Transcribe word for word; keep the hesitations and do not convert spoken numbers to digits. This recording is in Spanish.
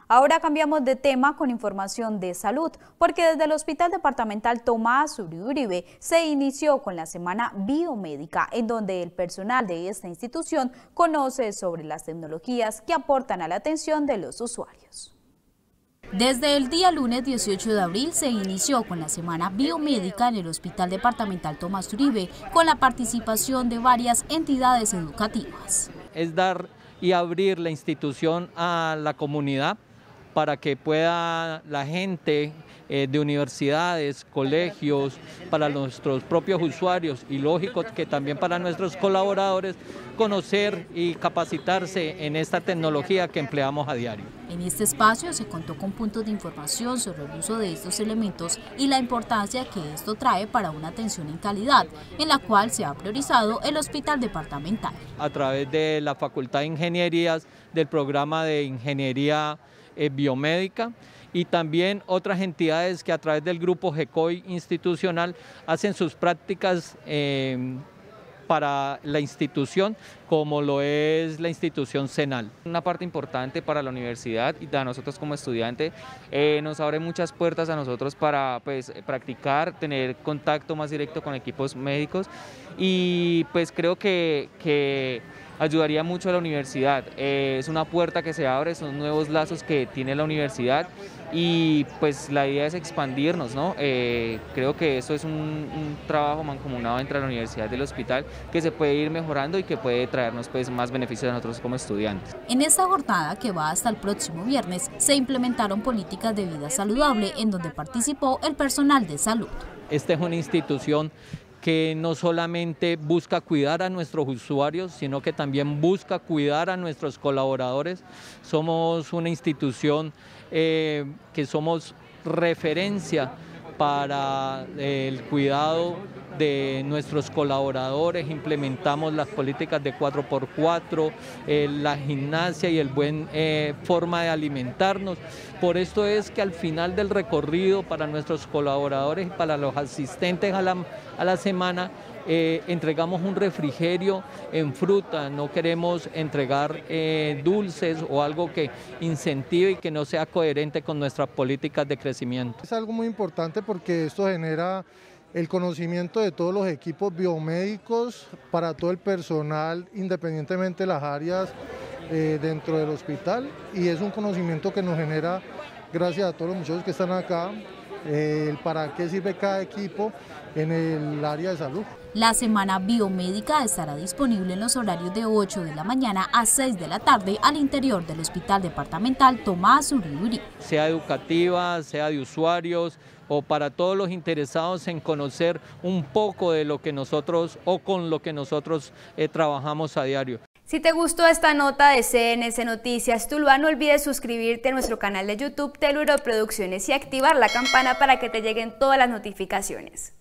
Ahora cambiamos de tema con información de salud, porque desde el Hospital Departamental Tomás Uribe se inició con la Semana Biomédica, en donde el personal de esta institución conoce sobre las tecnologías que aportan a la atención de los usuarios. Desde el día lunes dieciocho de abril se inició con la Semana Biomédica en el Hospital Departamental Tomás Uribe, con la participación de varias entidades educativas. Es dar y abrir la institución a la comunidad para que pueda la gente eh, de universidades, colegios, para nuestros propios usuarios y lógico que también para nuestros colaboradores conocer y capacitarse en esta tecnología que empleamos a diario. En este espacio se contó con puntos de información sobre el uso de estos elementos y la importancia que esto trae para una atención en calidad, en la cual se ha priorizado el Hospital Departamental. A través de la Facultad de Ingenierías, del programa de Ingeniería eh, Biomédica, y también otras entidades que a través del grupo GECOI institucional hacen sus prácticas eh, para la institución, como lo es la institución CENAL. Una parte importante para la universidad y a nosotros como estudiantes, eh, nos abre muchas puertas a nosotros para pues, practicar, tener contacto más directo con equipos médicos y pues creo que, que ayudaría mucho a la universidad. Eh, es una puerta que se abre, son nuevos lazos que tiene la universidad y pues la idea es expandirnos, ¿no? Eh, creo que eso es un, un trabajo mancomunado entre la universidad y el hospital que se puede ir mejorando y que puede traernos pues, más beneficios a nosotros como estudiantes. En esta jornada, que va hasta el próximo viernes, se implementaron políticas de vida saludable en donde participó el personal de salud. Esta es una institución que no solamente busca cuidar a nuestros usuarios, sino que también busca cuidar a nuestros colaboradores. Somos una institución eh, que somos referencia para el cuidado de nuestros colaboradores, implementamos las políticas de cuatro por cuatro, eh, la gimnasia y el buen eh, forma de alimentarnos. Por esto es que al final del recorrido para nuestros colaboradores y para los asistentes a la, a la semana, eh, entregamos un refrigerio en fruta, no queremos entregar eh, dulces o algo que incentive y que no sea coherente con nuestras políticas de crecimiento. Es algo muy importante porque esto genera el conocimiento de todos los equipos biomédicos para todo el personal, independientemente de las áreas eh, dentro del hospital, y es un conocimiento que nos genera, gracias a todos los muchachos que están acá, eh, el para qué sirve cada equipo en el área de salud. La Semana Biomédica estará disponible en los horarios de ocho de la mañana a seis de la tarde al interior del Hospital Departamental Tomás Uribe. Sea educativa, sea de usuarios o para todos los interesados en conocer un poco de lo que nosotros o con lo que nosotros eh, trabajamos a diario. Si te gustó esta nota de C N C Noticias Tuluá, no olvides suscribirte a nuestro canal de YouTube Teluro Producciones y activar la campana para que te lleguen todas las notificaciones.